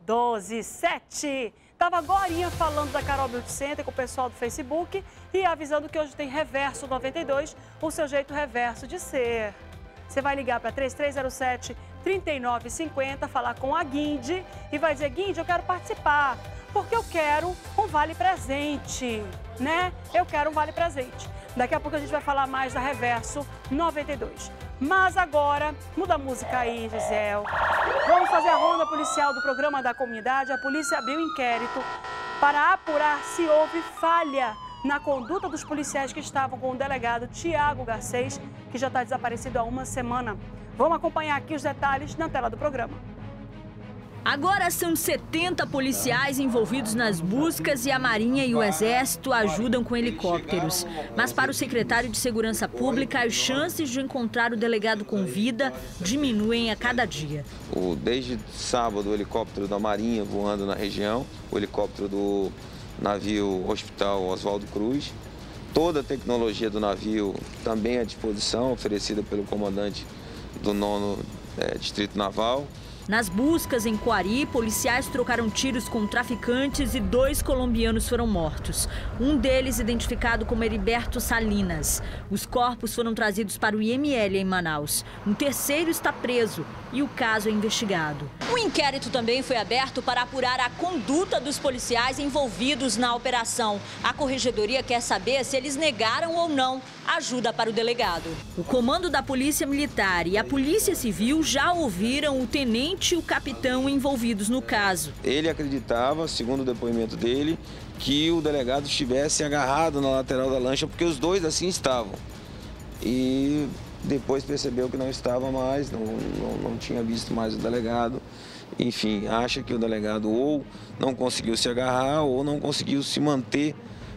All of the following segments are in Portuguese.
12h07. Estava agorinha falando da Carol Beauty Center com o pessoal do Facebook e avisando que hoje tem Reverso 92, o seu jeito reverso de ser. Você vai ligar para 3307-3950, falar com a Guinde e vai dizer: Guinde, eu quero participar, porque eu quero um vale-presente, né? Eu quero um vale-presente. Daqui a pouco a gente vai falar mais da Reverso 92. Mas agora, muda a música aí, Gisele. Vamos fazer a ronda policial do programa da comunidade. A polícia abriu inquérito para apurar se houve falha na conduta dos policiais que estavam com o delegado Tiago Garcês, que já está desaparecido há uma semana. Vamos acompanhar aqui os detalhes na tela do programa. Agora são 70 policiais envolvidos nas buscas e a Marinha e o Exército ajudam com helicópteros. Mas para o secretário de Segurança Pública, as chances de encontrar o delegado com vida diminuem a cada dia. Desde sábado, o helicóptero da Marinha voando na região, o helicóptero do navio Hospital Oswaldo Cruz. Toda a tecnologia do navio também à disposição, oferecida pelo comandante do 9º Distrito Naval. Nas buscas em Coari, policiais trocaram tiros com traficantes e 2 colombianos foram mortos. Um deles identificado como Heriberto Salinas. Os corpos foram trazidos para o IML em Manaus. Um terceiro está preso e o caso é investigado. Um inquérito também foi aberto para apurar a conduta dos policiais envolvidos na operação. A Corregedoria quer saber se eles negaram ou não ajuda para o delegado. O comando da Polícia Militar e a Polícia Civil já ouviram o tenente e o capitão envolvidos no caso. Ele acreditava, segundo o depoimento dele, que o delegado estivesse agarrado na lateral da lancha, porque os dois assim estavam. E depois percebeu que não estava mais, não tinha visto mais o delegado. Enfim, acha que o delegado ou não conseguiu se agarrar ou não conseguiu se manter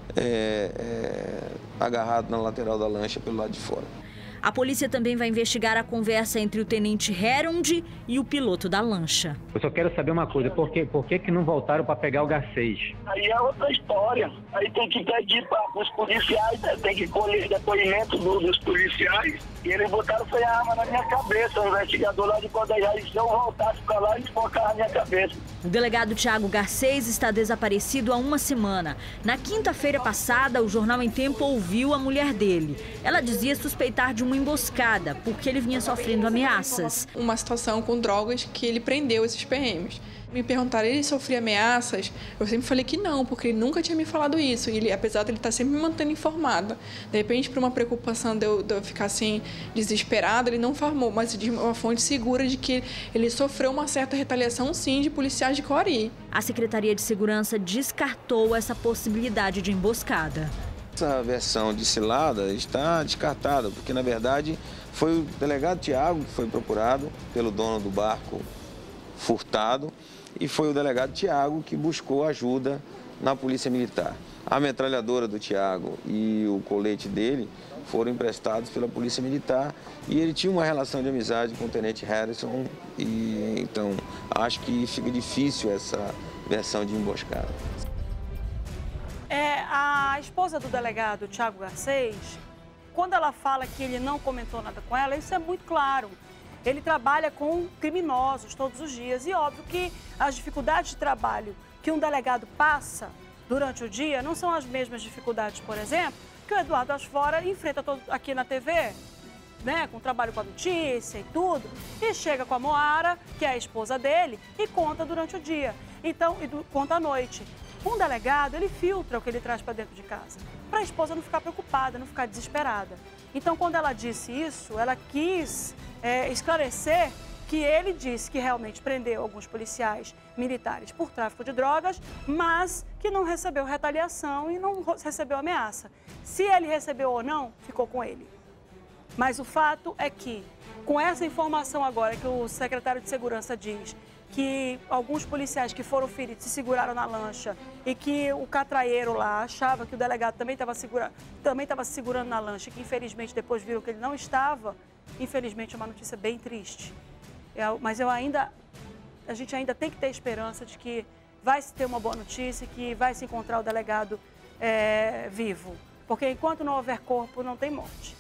agarrado na lateral da lancha pelo lado de fora. A polícia também vai investigar a conversa entre o tenente Herond e o piloto da lancha. Eu só quero saber uma coisa, por que não voltaram para pegar o Garcês? Aí é outra história. Aí tem que pedir para os policiais, né? Tem que colher depoimento dos policiais. E eles botaram foi a arma na minha cabeça, o investigador lá de Codejá. E se eu voltasse para lá, eles focaram na minha cabeça. O delegado Tiago Garcês está desaparecido há uma semana. Na quinta-feira passada, o Jornal em Tempo ouviu a mulher dele. Ela dizia suspeitar de uma emboscada, porque ele vinha sofrendo ameaças. Uma situação com drogas que ele prendeu esses PMs. Me perguntaram, ele sofria ameaças? Eu sempre falei que não, porque ele nunca tinha me falado isso. E ele, apesar de ele estar sempre me mantendo informada. De repente, por uma preocupação de eu ficar assim, desesperada, ele não farmou, mas de uma fonte segura de que ele sofreu uma certa retaliação, sim, de policiais de Coari. A Secretaria de Segurança descartou essa possibilidade de emboscada. Essa versão de cilada está descartada, porque, na verdade, foi o delegado Tiago que foi procurado pelo dono do barco furtado e foi o delegado Tiago que buscou ajuda na Polícia Militar. A metralhadora do Tiago e o colete dele foram emprestados pela Polícia Militar e ele tinha uma relação de amizade com o tenente Harrison e, então, acho que fica difícil essa versão de emboscada. A esposa do delegado Tiago Garcês, quando ela fala que ele não comentou nada com ela, isso é muito claro. Ele trabalha com criminosos todos os dias e óbvio que as dificuldades de trabalho que um delegado passa durante o dia não são as mesmas dificuldades, por exemplo, que o Eduardo Asfora enfrenta aqui na TV, né, com trabalho com a notícia e tudo, e chega com a Moara, que é a esposa dele, e conta durante o dia, então, conta à noite. Um delegado, ele filtra o que ele traz para dentro de casa, para a esposa não ficar preocupada, não ficar desesperada. Então, quando ela disse isso, ela quis esclarecer que ele disse que realmente prendeu alguns policiais militares por tráfico de drogas, mas que não recebeu retaliação e não recebeu ameaça. Se ele recebeu ou não, ficou com ele. Mas o fato é que, com essa informação agora que o secretário de Segurança diz que alguns policiais que foram feridos se seguraram na lancha e que o catraieiro lá achava que o delegado também estava se segurando na lancha e que infelizmente depois viram que ele não estava, infelizmente é uma notícia bem triste. Mas a gente ainda tem que ter esperança de que vai se ter uma boa notícia, que vai se encontrar o delegado vivo. Porque enquanto não houver corpo, não tem morte.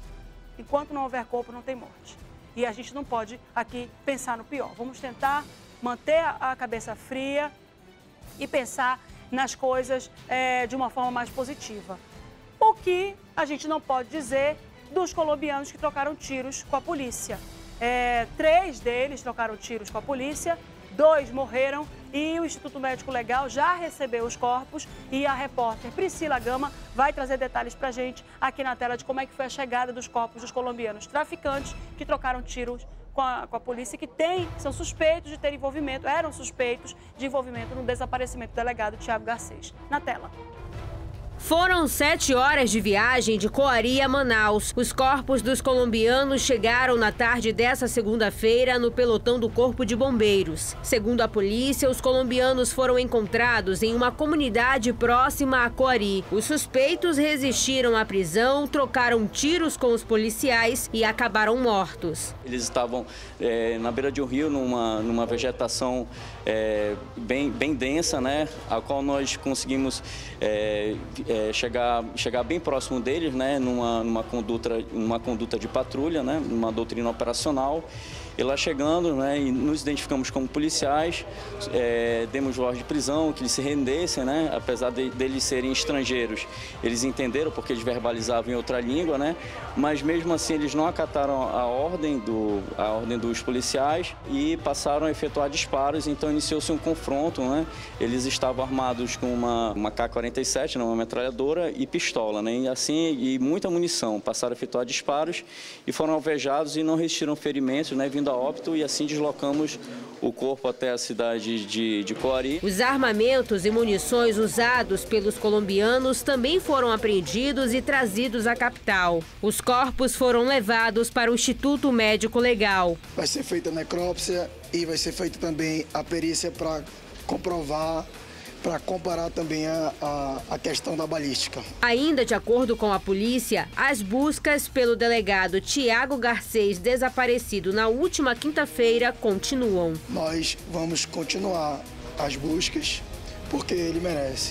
Enquanto não houver corpo, não tem morte. E a gente não pode aqui pensar no pior. Vamos tentar manter a cabeça fria e pensar nas coisas de uma forma mais positiva. O que a gente não pode dizer dos colombianos que trocaram tiros com a polícia. 3 deles trocaram tiros com a polícia, 2 morreram e o Instituto Médico Legal já recebeu os corpos e a repórter Priscila Gama vai trazer detalhes pra gente aqui na tela de como é que foi a chegada dos corpos dos colombianos traficantes que trocaram tiros com a polícia, que são suspeitos de ter envolvimento, eram suspeitos de envolvimento no desaparecimento do delegado Tiago Garcês. Na tela. Foram 7 horas de viagem de Coari a Manaus. Os corpos dos colombianos chegaram na tarde dessa segunda-feira no pelotão do Corpo de Bombeiros. Segundo a polícia, os colombianos foram encontrados em uma comunidade próxima a Coari. Os suspeitos resistiram à prisão, trocaram tiros com os policiais e acabaram mortos. Eles estavam na beira de um rio, numa vegetação bem densa, né, a qual nós conseguimos chegar bem próximo deles, né, numa conduta de patrulha, né, numa doutrina operacional. E lá chegando, né, e nos identificamos como policiais, demos voz de prisão, que eles se rendessem, né, apesar deles serem estrangeiros. Eles entenderam porque eles verbalizavam em outra língua, né, mas mesmo assim eles não acataram a ordem dos policiais e passaram a efetuar disparos, então iniciou-se um confronto, né. Eles estavam armados com uma K-47, uma metralhadora e pistola, né, e muita munição. Passaram a efetuar disparos e foram alvejados e não resistiram ferimentos, né, vindo a óbito, e assim deslocamos o corpo até a cidade de Coari. Os armamentos e munições usados pelos colombianos também foram apreendidos e trazidos à capital. Os corpos foram levados para o Instituto Médico Legal. Vai ser feita a necrópsia e vai ser feita também a perícia para comprovar, para comparar também a questão da balística. Ainda de acordo com a polícia, as buscas pelo delegado Tiago Garcês, desaparecido na última quinta-feira, continuam. Nós vamos continuar as buscas porque ele merece.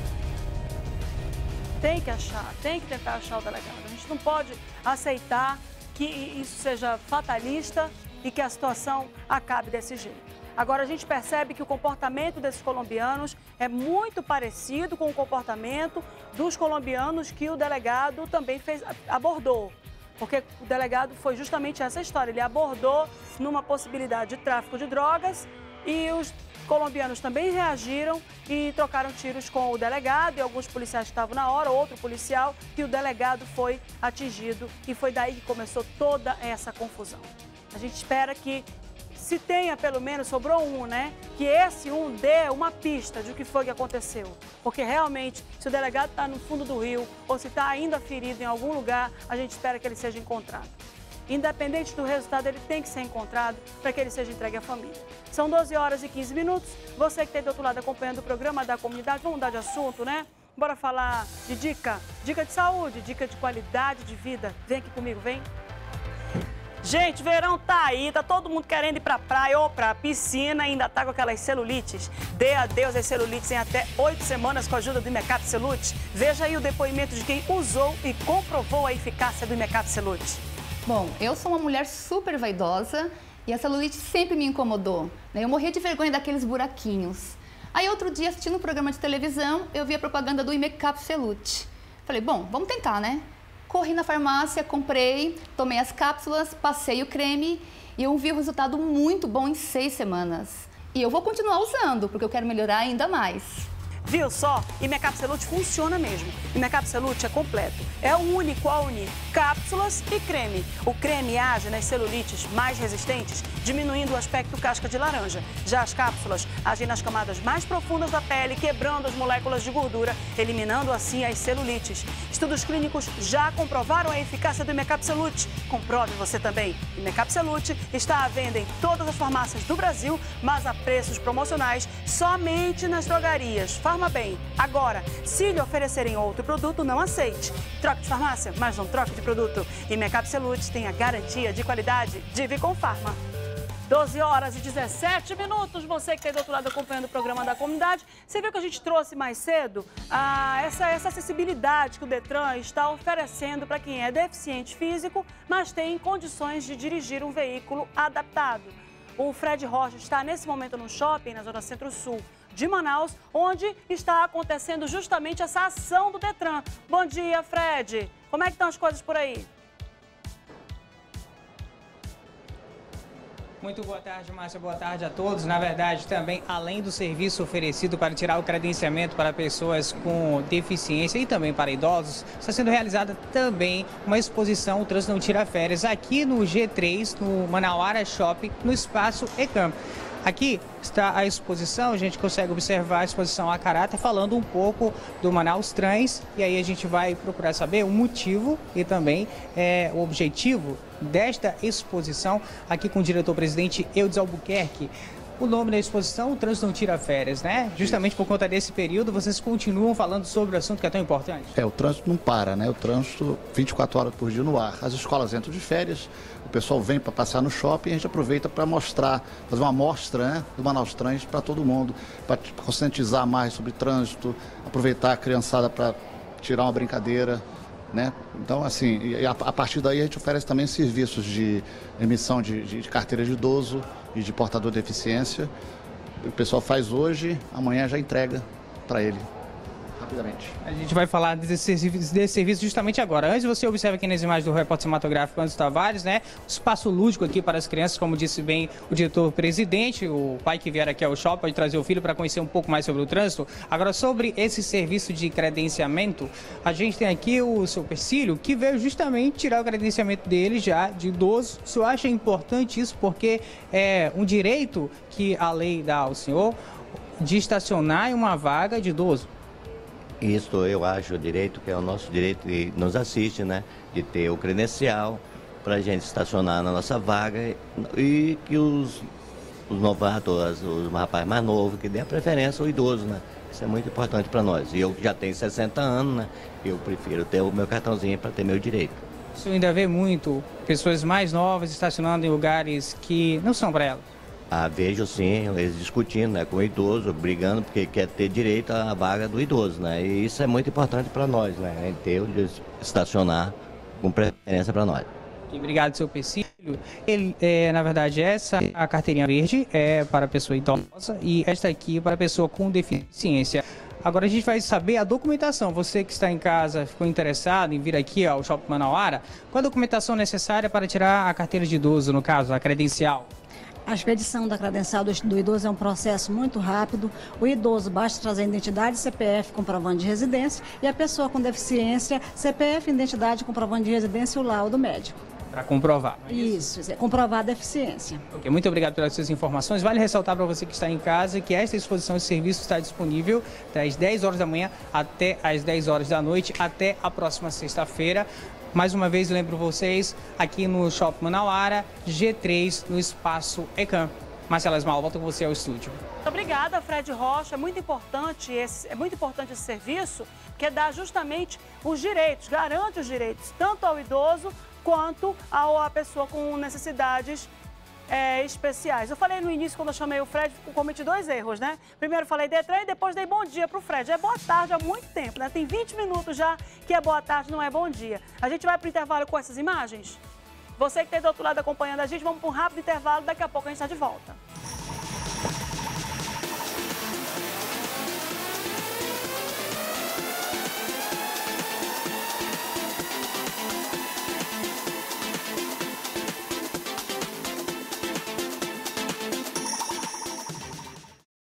Tem que tentar achar o delegado. A gente não pode aceitar que isso seja fatalista e que a situação acabe desse jeito. Agora, a gente percebe que o comportamento desses colombianos é muito parecido com o comportamento dos colombianos que o delegado também abordou. Porque o delegado foi justamente essa história. Ele abordou numa possibilidade de tráfico de drogas e os colombianos também reagiram e trocaram tiros com o delegado e alguns policiais estavam na hora, outro policial, e o delegado foi atingido e foi daí que começou toda essa confusão. A gente espera que se tenha pelo menos, sobrou um, né? Que esse um dê uma pista de o que foi que aconteceu. Porque realmente, se o delegado está no fundo do rio ou se está ainda ferido em algum lugar, a gente espera que ele seja encontrado. Independente do resultado, ele tem que ser encontrado para que ele seja entregue à família. São 12 horas e 15 minutos. Você que está do outro lado acompanhando o programa da comunidade, vamos mudar de assunto, né? Bora falar de dica de saúde, dica de qualidade de vida. Vem aqui comigo, vem. Gente, verão tá aí, tá todo mundo querendo ir pra praia ou pra piscina, ainda tá com aquelas celulites. Dê adeus às celulites em até 8 semanas com a ajuda do Imecap Celute. Veja aí o depoimento de quem usou e comprovou a eficácia do Imecap Celute. Bom, eu sou uma mulher super vaidosa e a celulite sempre me incomodou, né? Eu morria de vergonha daqueles buraquinhos. Aí outro dia, assistindo um programa de televisão, eu vi a propaganda do Imecap Celute. Falei, bom, vamos tentar, né? Corri na farmácia, comprei, tomei as cápsulas, passei o creme e eu vi o resultado muito bom em 6 semanas. E eu vou continuar usando, porque eu quero melhorar ainda mais. Viu só? Imecap Celute funciona mesmo. Imecap Celute é completo. É o único a unir cápsulas e creme. O creme age nas celulites mais resistentes, diminuindo o aspecto casca de laranja. Já as cápsulas agem nas camadas mais profundas da pele, quebrando as moléculas de gordura, eliminando assim as celulites. Estudos clínicos já comprovaram a eficácia do Imecap Celute. Comprove você também. Imecap Celute está à venda em todas as farmácias do Brasil, mas a preços promocionais somente nas drogarias. Bem. Agora, se lhe oferecerem outro produto, não aceite. Troque de farmácia, mas não troque de produto. Imecap Celute tem a garantia de qualidade de Viconfarma. 12 horas e 17 minutos. Você que está do outro lado acompanhando o programa da comunidade, você viu que a gente trouxe mais cedo essa acessibilidade que o Detran está oferecendo para quem é deficiente físico, mas tem condições de dirigir um veículo adaptado. O Fred Rocha está nesse momento no shopping, na zona centro-sul de Manaus, onde está acontecendo justamente essa ação do Detran. Bom dia, Fred. Como é que estão as coisas por aí? Muito boa tarde, Márcia. Boa tarde a todos. Na verdade, também, além do serviço oferecido para tirar o credenciamento para pessoas com deficiência e também para idosos, está sendo realizada também uma exposição, o Trânsito Não Tira Férias, aqui no G3, no Manauara Shopping, no espaço ECAM. Aqui está a exposição, a gente consegue observar a exposição a caráter, falando um pouco do Manaus Trans, e aí a gente vai procurar saber o motivo e também o objetivo desta exposição, aqui com o diretor-presidente Eudes Albuquerque. O nome da exposição, o Trânsito Não Tira Férias, né? Justamente por conta desse período, vocês continuam falando sobre o assunto que é tão importante? O trânsito não para, né? O trânsito 24 horas por dia no ar. As escolas entram de férias, o pessoal vem para passar no shopping e a gente aproveita para mostrar, fazer uma amostra, né, do Manaus Trans para todo mundo, para conscientizar mais sobre trânsito, aproveitar a criançada para tirar uma brincadeira, né? Então, assim, a partir daí a gente oferece também serviços de emissão de carteira de idoso e de portador de deficiência. O pessoal faz hoje, amanhã já entrega para ele. Rapidamente. A gente vai falar desse serviço justamente agora. Antes, você observa aqui nas imagens do repórter cinematográfico Anderson Tavares, né? O espaço lúdico aqui para as crianças, como disse bem o diretor-presidente, o pai que vier aqui ao shopping pode trazer o filho para conhecer um pouco mais sobre o trânsito. Agora, sobre esse serviço de credenciamento, a gente tem aqui o seu Persílio, que veio justamente tirar o credenciamento dele já de idoso. O senhor acha importante isso porque é um direito que a lei dá ao senhor de estacionar em uma vaga de idoso? Isso eu acho o direito, que é o nosso direito que nos assiste, né? De ter o credencial para a gente estacionar na nossa vaga e que os novatos, os rapazes mais novos, que dê a preferência ao idoso, né? Isso é muito importante para nós. E eu que já tenho 60 anos, né? Eu prefiro ter o meu cartãozinho para ter meu direito. O senhor ainda vê muito pessoas mais novas estacionando em lugares que não são para elas? Vejo sim, eles discutindo, né, com o idoso, brigando porque quer ter direito à vaga do idoso, né? E isso é muito importante para nós, né? Ter onde estacionar com preferência para nós. Obrigado, seu Persílio. Ele, na verdade, essa a carteirinha verde é para a pessoa idosa e esta aqui para a pessoa com deficiência. Agora a gente vai saber a documentação. Você que está em casa, ficou interessado em vir aqui ao Shopping Manauara, qual a documentação necessária para tirar a carteira de idoso, no caso, a credencial? A expedição da credencial do idoso é um processo muito rápido. O idoso basta trazer identidade, CPF, comprovante de residência, e a pessoa com deficiência, CPF, identidade, comprovante de residência e o laudo médico. Para comprovar. Isso, comprovar a deficiência. Ok, muito obrigado pelas suas informações. Vale ressaltar para você que está em casa que esta exposição de serviço está disponível das 10 horas da manhã até as 10 horas da noite, até a próxima sexta-feira. Mais uma vez, lembro vocês, aqui no Shopping Manauara, G3, no espaço ECAM. Marcela Esmal, volto com você ao estúdio. Muito obrigada, Fred Rocha. É muito importante esse serviço, que dá justamente os direitos, garante os direitos, tanto ao idoso quanto à pessoa com necessidades especiais. Eu falei no início, quando eu chamei o Fred, cometi 2 erros, né? Primeiro falei Detran e depois dei bom dia pro Fred. É boa tarde há muito tempo, né? Tem 20 minutos já que é boa tarde, não é bom dia. A gente vai pro intervalo com essas imagens? Você que está do outro lado acompanhando a gente, vamos para um rápido intervalo, daqui a pouco a gente está de volta.